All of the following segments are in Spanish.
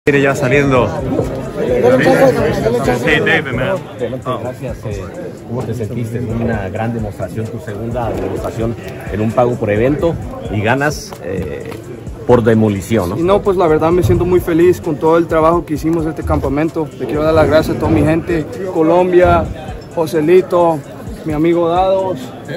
Viene ya saliendo. Hey David, man. Gracias. ¿Cómo te sentiste? Es una gran demostración, tu segunda demostración en un pago por evento y ganas por demolición, ¿no? Y no, pues la verdad me siento muy feliz con todo el trabajo que hicimos este campamento. Le quiero dar las gracias a toda mi gente, Colombia, Joselito, mi amigo Dados,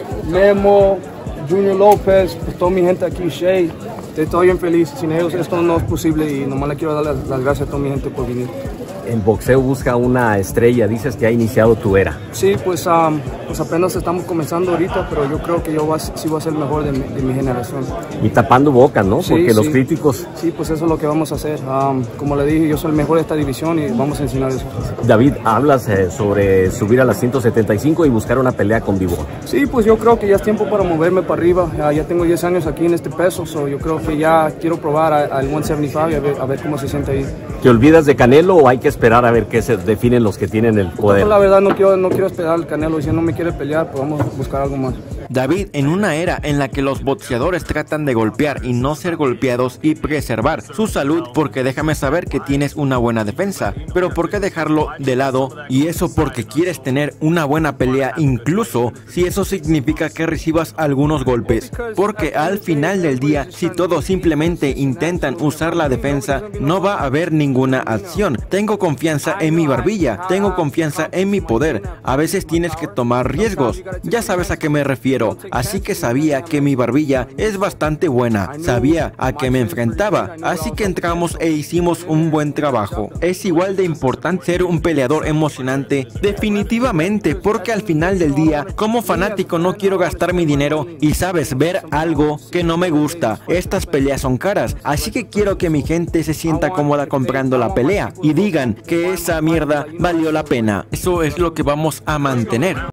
Memo, Junior López, pues toda mi gente aquí, Shay. Estoy bien feliz, sin ellos esto no es posible y nomás le quiero dar las gracias a toda mi gente por venir. En boxeo busca una estrella, dices que ha iniciado tu era. Sí, pues apenas estamos comenzando ahorita, pero yo creo que sí voy a ser el mejor de mi generación. Y tapando bocas, ¿no? Sí, porque los sí. Críticos... Sí, pues eso es lo que vamos a hacer. Como le dije, yo soy el mejor de esta división y vamos a enseñar eso. David, hablas sobre subir a las 175 y buscar una pelea con Vivo. Sí, pues yo creo que ya es tiempo para moverme para arriba. Ya tengo 10 años aquí en este peso, yo creo que ya quiero probar al 175 y a ver cómo se siente ahí. ¿Te olvidas de Canelo o hay que esperar a ver qué se definen los que tienen el poder? Pues la verdad no quiero esperar al Canelo. Si no me quiere pelear, pues vamos a buscar algo más. David, en una era en la que los boxeadores tratan de golpear y no ser golpeados y preservar su salud, porque déjame saber que tienes una buena defensa, pero ¿por qué dejarlo de lado? Y eso porque quieres tener una buena pelea, incluso si eso significa que recibas algunos golpes, porque al final del día, si todos simplemente intentan usar la defensa, no va a haber ninguna acción. Tengo confianza en mi barbilla, tengo confianza en mi poder, a veces tienes que tomar riesgos, ya sabes a qué me refiero. Así que sabía que mi barbilla es bastante buena, sabía a qué me enfrentaba, así que entramos e hicimos un buen trabajo. Es igual de importante ser un peleador emocionante, definitivamente, porque al final del día, como fanático no quiero gastar mi dinero y sabes, ver algo que no me gusta. Estas peleas son caras, así que quiero que mi gente se sienta cómoda comprando la pelea y digan que esa mierda valió la pena. Eso es lo que vamos a mantener.